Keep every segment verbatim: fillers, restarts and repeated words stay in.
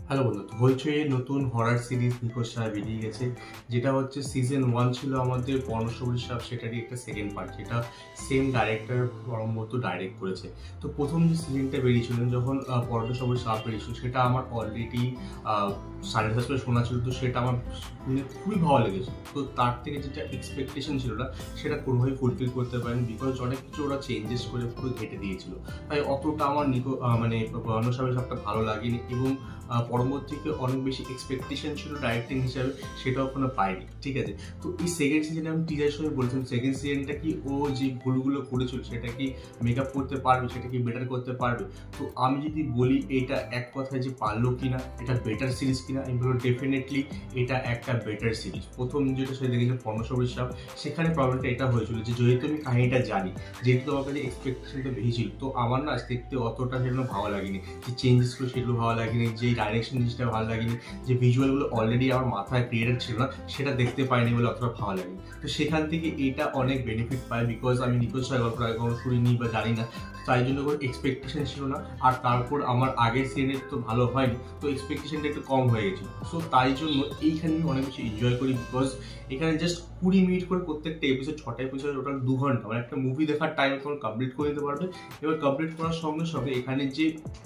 Hello বন্ধু, হইচই নতুন হরার series নিখোঁজ সাহেব বেরিয়ে গেছে, যেটা হচ্ছে সিজন ওয়ান ছিল আমাদের পর্ণশবরী সাহেব, সেটারই একটা সেকেন্ড পার্ট, যেটা সেম ডাইরেক্টর পরমব্রত ডাইরেক্ট করেছে। তো প্রথম যে সিজনটা বেরিয়েছিল যখন পর্ণশবরী সাহেব বেরিয়েছিল, সেটা আমার অলরেডি সাড়ে সাতটা শোনা ছিল, তো সেটা আমার শুনে খুবই ভালো লেগেছে। তো তার থেকে যেটা এক্সপেকটেশন ছিল না, সেটা কোনোভাবেই ফুলফিল করতে পারেন, বিকজ অনেক কিছু ওরা চেঞ্জেস করে পুরো ঘেটে দিয়েছিল। তাই অতটা আমার নিকো মানে পর্ণশবরী সাহেবটা ভালো লাগেনি, এবং পরবর্তীতে অনেক বেশি এক্সপেকটেশন ছিল ডাইরেক্টিং হিসাবে, সেটাও কোনো পাইনি। ঠিক আছে, তো এই সেকেন্ড সিজনে আমি টিজার সময় বলেছিলাম সেকেন্ড সিজনটা কি ও যে ভুলগুলো করেছিল সেটা কি মেকআপ করতে পারবে, সেটা কি বেটার করতে পারবে। তো আমি যদি বলি এটা এক কথায় যে পারলো কিনা, এটা বেটার সিরিজ কিনা, আমি বলবো ডেফিনেটলি এটা একটা বেটার সিরিজ। প্রথম যেটা সে দেখেছিলাম পর্ণশবরী সাহেব, সেখানে প্রবলেমটা এটা হয়েছিল যে যেহেতু আমি কাহিনীটা জানি, যেহেতু আমার কাছে এক্সপেকটেশনটা বেশি ছিল, তো আমার না দেখতে অতটা সেগুলো ভালো লাগেনি, যে চেঞ্জেসগুলো সেগুলো ভালো লাগেনি, যে ডাইরেকশন জিনিসটা ভালো লাগেনি, যে ভিজুয়ালগুলো অলরেডি আমার মাথায় ক্রিয়েটেড ছিল না সেটা দেখতে পাইনি বলে অতটা ভালো লাগেনি। তো সেখান থেকে এটা অনেক বেনিফিট পায়, বিকজ আমি নিখোঁজ সাহেব গল্পটা আগে কখনো শুনিনি বা জানি না, তাই জন্য কোনো এক্সপেকটেশন ছিল না। আর তারপর আমার আগের সিজনের তো ভালো হয়নি, তো এক্সপেকটেশনটা একটু কম হয়ে গেছিলো। সো তাই জন্য এইখানে আমি অনেক বেশি এনজয় করি, বিকজ এখানে জাস্ট কুড়ি মিনিট করে প্রত্যেকটা এপিসোড, ছটা এপিসোড, টোটাল দু ঘন্টা, মানে একটা মুভি দেখার টাইম তোমার কমপ্লিট করে দিতে পারবে। এবার কমপ্লিট করার সঙ্গে সঙ্গে এখানে যে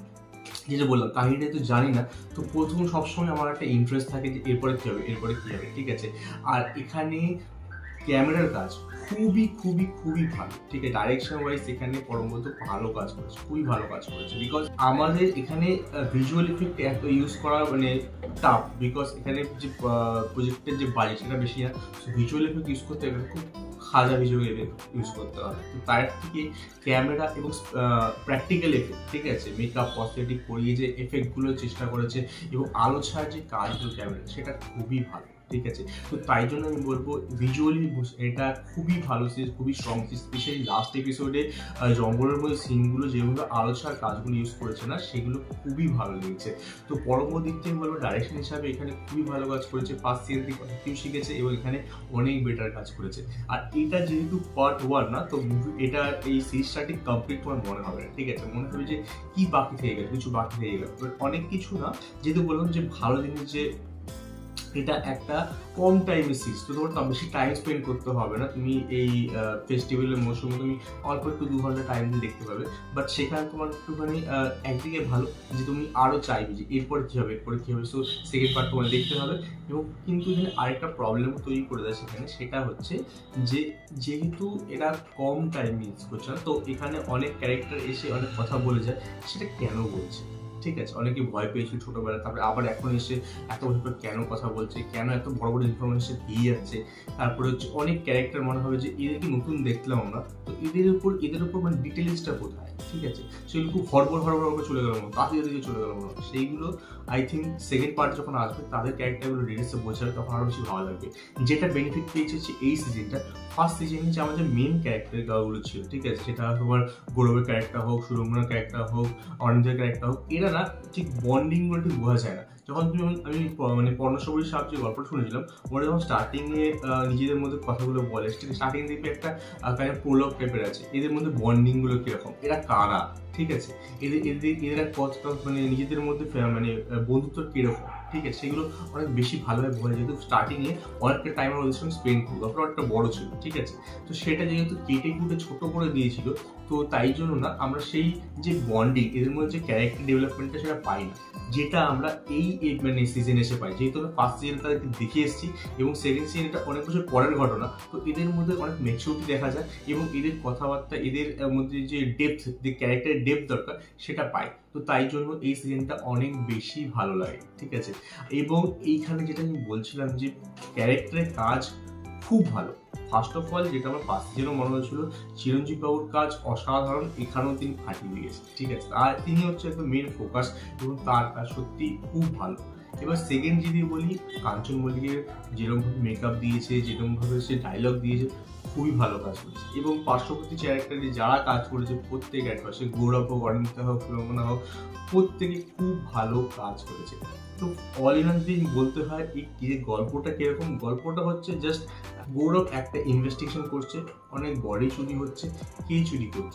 যেটা বললাম কাহিনীটা তো জানি না, তো প্রথম সবসময় আমার একটা ইন্টারেস্ট থাকে যে এরপরে কী হবে, এরপরে কী হবে। ঠিক আছে, আর এখানে ক্যামেরার কাজ খুবই খুবই খুবই ভালো। ঠিক আছে, ডাইরেকশন ওয়াইজ এখানে পরমব্রত ভালো কাজ করেছে, খুবই ভালো কাজ করেছে, বিকজ আমাদের এখানে ভিজুয়াল ইফেক্ট এত ইউজ করা মানে টাফ, বিকজ এখানে যে প্রজেক্টের যে বাজেট সেটা বেশি না, ভিজুয়াল ইফেক্ট ইউজ করতে গেলে খুব হাজার ভিজুয়াল এফেক্ট ইউজ করতে হবে। তো তার থেকে ক্যামেরা এবং প্র্যাকটিক্যাল এফেক্ট, ঠিক আছে, মেকআপ কসমেটিক করিয়ে যে এফেক্টগুলো চেষ্টা করেছে এবং আলো ছাড়ার যে কাজগুলো ক্যামেরা, সেটা খুবই ভালো। ঠিক আছে, তো তাই জন্য আমি বলবো ভিজুয়ালি এটা খুবই ভালো সিরিজ, খুবই স্ট্রং সিরিজ। স্পেশালি লাস্ট এপিসোডে জঙ্গলের মধ্যে সিনগুলো যেগুলো আলো ছাড়ার কাজগুলো ইউজ করেছে না, সেগুলো খুবই ভালো লেগেছে। তো পরবর্তী দিক থেকে বলবো ডাইরেকশন হিসাবে এখানে খুবই ভালো কাজ করেছে, ফার্স্ট সিজন থেকে অনেক কিছু শিখেছে এবং এখানে অনেক বেটার কাজ করেছে। আর এটা যেহেতু পার্ট ওয়ান না, তো এটা এই সিরিজটা ঠিক কমপ্লিট তোমার মনে হবে না। ঠিক আছে, মনে হবে যে কি বাকি থেকে গেল, কিছু বাকি থেকে গেল, অনেক কিছু না। যেহেতু বললাম যে ভালো জিনিস, যে এটা একটা কম টাইমের সিরিজ, তো তোমার বেশি টাইম স্পেন্ড করতে হবে না। তুমি এই ফেস্টিভ্যালের মৌসুমে তুমি অল্প একটু দু ঘন্টা টাইম দিয়ে দেখতে পাবে, বাট সেখানে তোমার একটুখানি একদিকে ভালো যে তুমি আরও চাইবে যে এরপরে কী হবে, এরপরে কী হবে, সো সেকেন্ড পার্ট তোমার দেখতে হবে। এবং কিন্তু এখানে আরেকটা প্রবলেম তৈরি করে দেয় সেখানে, সেটা হচ্ছে যে যেহেতু এরা কম টাইম ইউজ করছে না, তো এখানে অনেক ক্যারেক্টার এসে অনেক কথা বলে যায়, সেটা কেন বলছে। ঠিক আছে, অনেকে ভয় পেয়েছিল ছোটোবেলা, তারপরে আবার এখন এসে এত বছর পর কেন কথা বলছে, কেন এত বড় বড় ইনফরমেশন দিয়ে যাচ্ছে। তারপরে হচ্ছে অনেক ক্যারেক্টার মনে হবে যে এদেরকে নতুন দেখলাম আমরা, তো এদের উপর এদের উপর মানে ডিটেলসটা কোথায়। ঠিক আছে, সেগুলো খুব হড়বড় হড়বড় করে চলে গেল মনে, তাড়াতাড়ি দিকে চলে গেল মনে, সেইগুলো আই থিঙ্ক সেকেন্ড পার্ট যখন আসবে তাদের ক্যারেক্টারগুলো ডিটেলসে বোঝাবে, তখন আরও বেশি ভালো লাগবে। যেটা বেনিফিট পেয়েছে হচ্ছে এই সিজনটা, ফার্স্ট সিজনে যে আমাদের মেন ক্যারেক্টারগুলো ছিল, ঠিক আছে, সেটা তোমার গৌরবের ক্যারেক্টার হোক, সুরঙ্গনার ক্যারেক্টার হোক, অনিন্দের ক্যারেক্টার হোক, এরা না ঠিক বন্ডিংগুলো ঠিক বোঝা যায় না। যখন তুমি আমি মানে পর্ণশবরী সাহেব যে গল্পটা শুনেছিলাম, ওরা যখন স্টার্টিংয়ে নিজেদের মধ্যে কথাগুলো বলে, স্টার্টিং দেখবে একটা কাইন্ড প্রোলগ টাইপের আছে, এদের মধ্যে বন্ডিংগুলো কীরকম, এরা কারা, ঠিক আছে, এদের এদের এরা কত মানে নিজেদের মধ্যে মানে বন্ধুত্ব কীরকম, ঠিক আছে, সেগুলো অনেক বেশি ভালোভাবে বোঝা, যেহেতু স্টার্টিংয়ে অনেকটা টাইম ওদের সঙ্গে স্পেন্ড করবো, তারপর অনেকটা বড়ো ছিল। ঠিক আছে, তো সেটা যেহেতু কেটে কুটে ছোটো করে দিয়েছিল, তো তাই জন্য না আমরা সেই যে বন্ডিং এদের মধ্যে যে ক্যারেক্টার ডেভেলপমেন্টটা সেটা পাই না, যেটা আমরা এই মানে সিজন এসে পাই। যেহেতু আমরা ফার্স্ট সিজন তাদেরকে দেখে এসেছি এবং সেকেন্ড সিজন এটা অনেক বছর পরের ঘটনা, তো এদের মধ্যে অনেক ম্যাচিউরিটি দেখা যায় এবং এদের কথাবার্তা, এদের মধ্যে যে ডেপথ, যে ক্যারেক্টারের ডেপথ দরকার সেটা পাই। তো তাই জন্য এই সিজনটা অনেক বেশি ভালো লাগে। ঠিক আছে, এবং এইখানে যেটা আমি বলছিলাম যে ক্যারেক্টারের কাজ খুব ভালো। ফার্স্ট অফ অল যেটা আমার ফার্স্ট সিজনও মনে হয়েছিল, চিরঞ্জীব বাবুর কাজ অসাধারণ, এখানেও তিনি ফাটিয়ে দিয়েছে। ঠিক আছে, আর তিনি হচ্ছে একদম মেন ফোকাস এবং তার কাজ সত্যি খুব ভালো। এবার সেকেন্ড যদি বলি, কাঞ্চন মল্লিকের যেরকমভাবে মেকআপ দিয়েছে, যেরকমভাবে সে ডায়লগ দিয়েছে, খুবই ভালো কাজ করেছে। এবং পার্শ্ববর্তী ক্যারেক্টারে যারা কাজ করেছে প্রত্যেক অ্যাক্টর, সে গৌরব হোক, অনিন্দিতা হোক, সুরঙ্গনা হোক, প্রত্যেকে খুব ভালো কাজ করেছে। তো অল ইন অল যদি বলতে হয় এই গল্পটা কিরকম, গল্পটা হচ্ছে জাস্ট গৌরব একটা ইনভেস্টিগেশন করছে, অনেক বডি চুরি হচ্ছে, কে চুরি করছে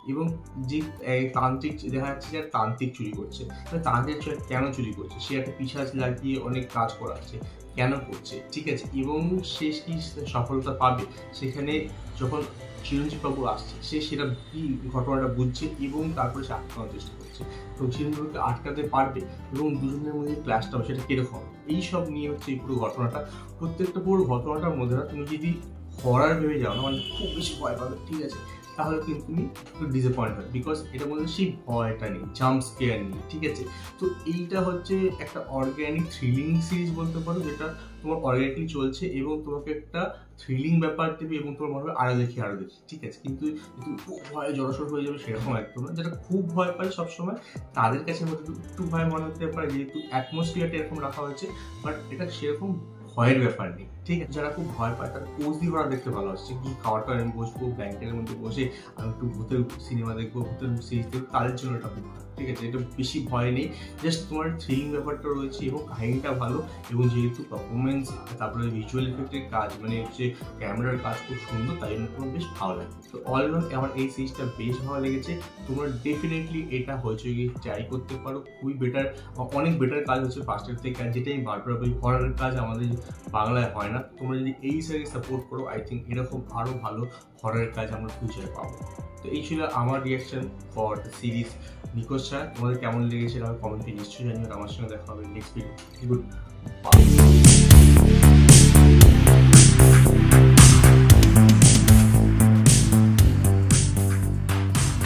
এবং যে তান্ত্রিক দেখা যাচ্ছে যে তান্ত্রিক চুরি করছে, তান্ত্রিক কেন চুরি করছে, সে একটা পিশাচ লাগিয়ে অনেক কাজ করাচ্ছে, কেন করছে, ঠিক আছে। এবং সে কি সফলতা পাবে, সেখানে যখন চিরঞ্জীব বাবু আসছে সে সেটা কি ঘটনাটা বুঝছে এবং তারপরে সে আটকানোর চেষ্টা করছে, তো চিরঞ্জীব বাবুকে আটকাতে পারবে এবং দুজনের মধ্যে ক্লাসটা হবে সেটা কিরকম, এইসব নিয়ে হচ্ছে এই পুরো ঘটনাটা। প্রত্যেকটা পুরো ঘটনাটার মধ্যে না তুমি যদি হরার ভেবে যাও না, মানে খুব বেশি ভয় পাবে, ঠিক আছে, তাহলে কিন্তু তুমি একটু ডিসঅ্যাপয়েন্ট হবে, বিকজ এটার মধ্যে সেই ভয়টা নেই, জাম্প স্কেয়ার নেই, ঠিক আছে। তো এইটা হচ্ছে একটা অর্গ্যানিক থ্রিলিং সিরিজ বলতে পারো, যেটা তোমার অর্গ্যানিকলি চলছে এবং তোমাকে একটা থ্রিলিং ব্যাপার দেবে এবং তোমার মনে হবে আরো দেখি আরো দেখি, ঠিক আছে। কিন্তু তুমি খুব ভয়ে জড়সড় হয়ে যাবে সেরকম একদম না। যেটা খুব ভয় পায় সবসময় তাদের কাছে একটু ভয় মনে হতে পারে, যেহেতু অ্যাটমসফিয়ারটা এরকম রাখা হয়েছে, বাট এটা সেরকম ভয়ের ব্যাপার নেই, ঠিক আছে। যারা খুব ভয় পায় তারা কোজি ঘোড়া দেখতে ভালোবাসছে, কি খাওয়ার পর আমি বসবো ব্ল্যাঙ্কেটের মধ্যে বসে আমি একটু ভূতের সিনেমা দেখবো, ভূতের সিরিজ দেখবো, তাদের জন্য এটা খুব ভালো, ঠিক আছে। এটা বেশি ভয় নেই, জাস্ট তোমার থ্রিলিং ব্যাপারটা রয়েছে এবং কাহিনীটা ভালো, এবং যেহেতু পারফরমেন্স তারপরে ভিজুয়াল ইফেক্টের কাজ মানে হচ্ছে ক্যামেরার কাজ খুব সুন্দর, তাই জন্য তোমার বেশ ভালো লাগে। তো অলরাউন্ড আমার এই সিরিজটা বেশ ভালো লেগেছে। তোমরা ডেফিনেটলি এটা হচ্ছে গিয়ে ট্রাই করতে পারো, খুবই বেটার, অনেক বেটার কাজ হচ্ছে ফার্স্টের থেকে, যেটা আমি বারবার বলি হরারের কাজ আমাদের বাংলায় হয় না। তোমরা যদি এই সিরিজ সাপোর্ট করো, আই থিঙ্ক এরকম আরও ভালো হরারের কাজ আমরা ফিউচারে পাবো। তো এই ছিল আমার রিয়াকশন ফর দ্য সিরিজ নিখোঁজ ছায়া। তোমাদের কেমন লেগেছে আমার কমেন্টে নিশ্চয়ই জানিও। আমার সঙ্গে দেখা হবে নেক্সট ভিডিও। Good bye.